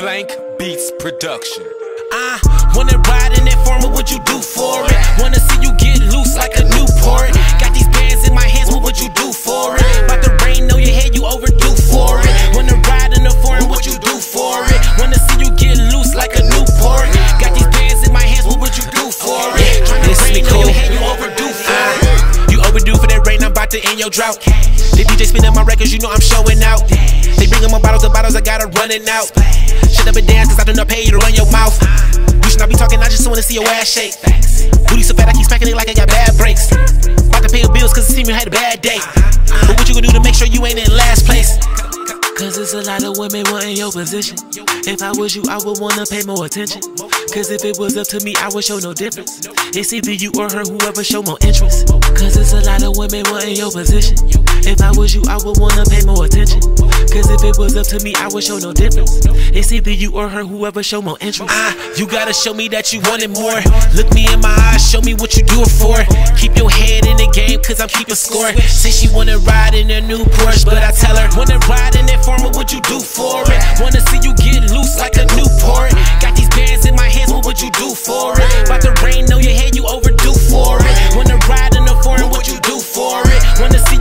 Blank Beats Production. Wanna ride in that form, what would you do for it? Wanna see you get loose like a Newport. Got these bands in my hands, what would you do for it? About the rain on your head, you overdue for it. Wanna ride in the form, what you do for it? Wanna see you get loose like a Newport. Got these bands in my hands, what would you do for it? Tryna rain on your head, you overdue for it. You overdue for that rain, I'm about to end your drought. The DJ spinning my records, you know I'm showing out. They bringin' my bottles, the bottles, I gotta running out. Shut up and dance, cause I do not pay you to run your mouth. You should not be talking, I just wanna see your ass shake. Booty so fat, I keep smacking it like I got bad breaks. About to pay your bills, cause it seems you had a bad day. But what you gonna do to make sure you ain't in last place? Cause there's a lot of women wanting your position. If I was you, I would wanna pay more attention. Cause if it was up to me, I would show no difference. It's either you or her, whoever show more interest. Cause there's a lot of women wanting your position. If I was you, I would wanna pay more attention. Cause if it was up to me, I would show no difference. It's either you or her, whoever show more interest. You gotta show me that you want it more. Look me in my eyes, show me what you do it for. Keep your head in the game, cause I'm keeping score. Say she wanna ride in a new Porsche, but I tell her, wanna ride in that form, what would you do for it? Wanna see you get loose like a Newport. Got these bands in my hands, what would you do for it? About the rain on your head, you overdue for it. Wanna ride in the form, what you do for it? Wanna see